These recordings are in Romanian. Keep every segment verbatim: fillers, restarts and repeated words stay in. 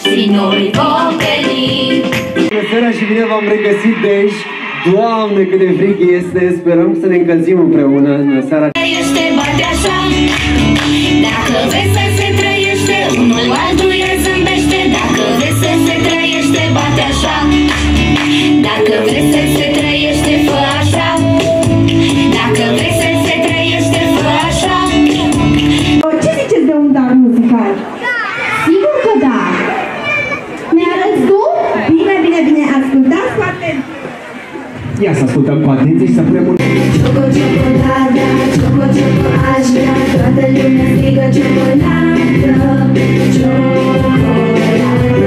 și noi vom veni. Bună seara și bine v-am regăsit de aici. Doamne, cât de frig este, sperăm să ne încălzim împreună în seara. Trăiește, bate așa. Dacă vrei să se trăiește, unul altuia zâmbește. Dacă vrei să se trăiește, bate așa. Dacă vrei să se trăiește, fă așa. Dacă vrei să se trăiește, fă așa. Ce ziceți de un dar muzical? Da! Sigur că da! Mi-arăți tu? Bine, bine, bine, ascultați cu atenție! Ia să ascultăm cu atenție și să punem un... Cioco, cioco, da, da, cioco, cioco, aș vrea. Toată lumea strigă ciocolată. Ciocolată.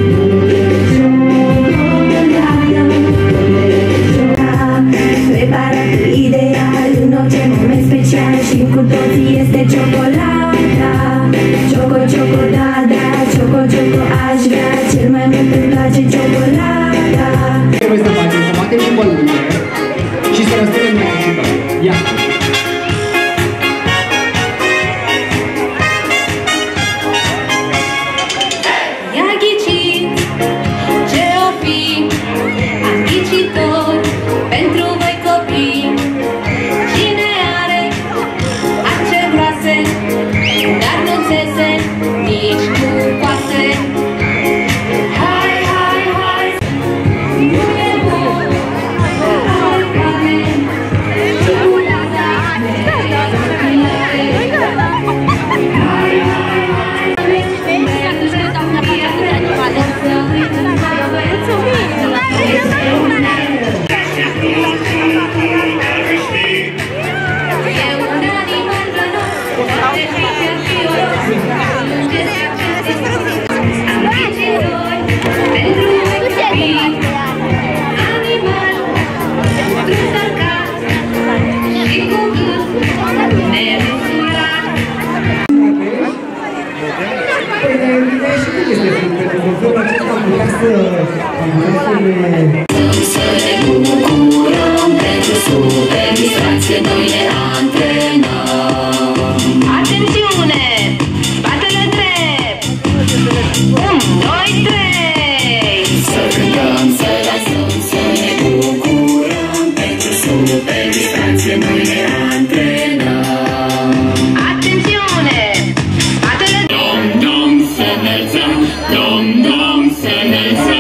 Prepară ideal în orice moment special și cu toții este ciocolata. Cioco, cioco, da, da, cioco, cioco, aș vrea. Cel mai mult îmi place ciocolata. Trebuie să facem, să batem și bălurile și să răspundem la muzică. Ia! Ia ghicit ce-o fi, am ghicitor pentru voi copii. Cine are arce groase, dar nu țese, nici cu coase. Hai, hai, hai, nu e bun, hai, hai, ciocolata, să ne bucurăm pentru super distracție, noi ne antrenăm. Atențiune! Spatele drept! Un, doi, trei! Să cântăm, să dansăm, să ne bucurăm pentru super distracție, noi ne antrenăm. Atențiune! Spatele drept! Dom, dom, să înălțăm, dom, dom, să înălțăm.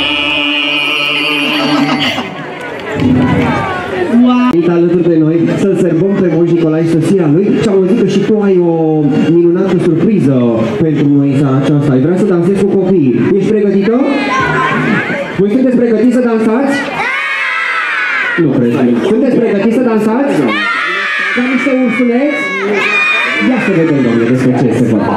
Alături de noi să-l sărbăm pe Moș Nicolae și soția lui și am auzit că și tu ai o minunată surpriză pentru noi în seara aceasta. Ai vrea să dansezi cu copiii. Ești pregătită? Voi sunteți pregătiți să dansați? Nu cred. Sunteți pregătiți să dansați? Ca niște ursuleți? Ia să vedem, domnule, despre ce se vorba.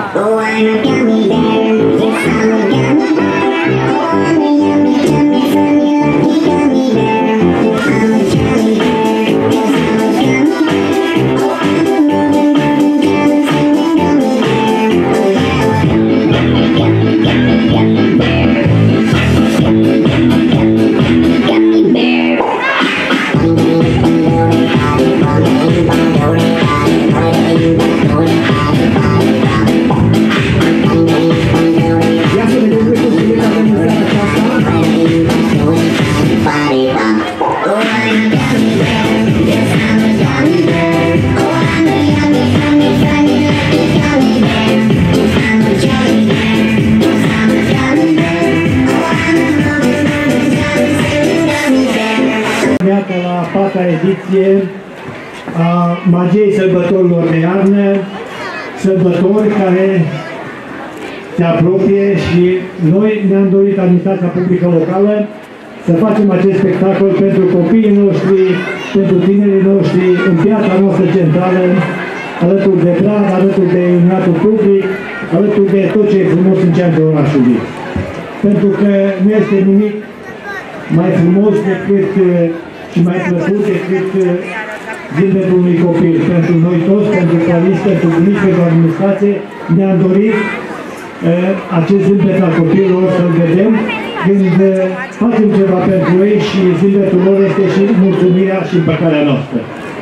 La a patra ediție a Magiei sărbătorilor de iarnă, sărbători care se apropie și noi ne-am dorit, administrația publică locală, să facem acest spectacol pentru copiii noștri, pentru tinerii noștri, în piața noastră centrală, alături de brad, alături de iluminatul public, alături de tot ce e frumos în centrul orașului. Pentru că nu este nimic mai frumos decât și mai plăcut decât zâmbetul unui copil. Pentru noi toți, pentru părinți, pentru bunici, pentru administrație, ne-am dorit uh, acest zâmbet al copiilor să-l vedem când uh, facem ceva pentru ei și zâmbetul lor este și mulțumirea și împăcarea noastră.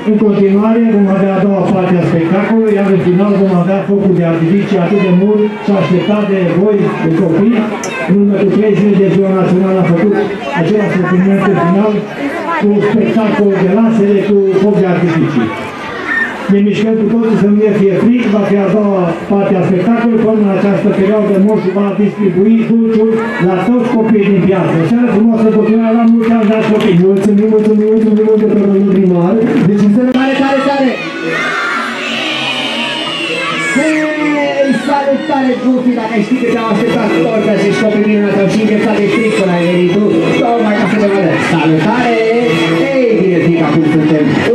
În continuare vom avea a doua parte a spectacolului, iar în final vom avea focul de artificii atât de mult și așteptat de voi, de copii. În urmă cu trei zile de Ziua Națională a făcut același eveniment în final cu spectacol de lasere cu foc de artificii. Ne mișcăm cu toții să nu ne fie fric, va fi a doua parte a spectacolului, până în această perioadă moșul va distribui dulciul la toți copiii din piață. O seară frumoasă, continuare la mulți ani, dați copii! Mulțumim, mulțumim, mulțumim mult de pe domnul primar. Deci în seara tare, tare, tare! Hei, salutare, Gufi, dacă ai ști că te-am așteptat torca și copii minunat, au și înghețat de fric până ai venit tu, tocmai ca să te vadă. Salutare! Ei, bine, fica, cum suntem?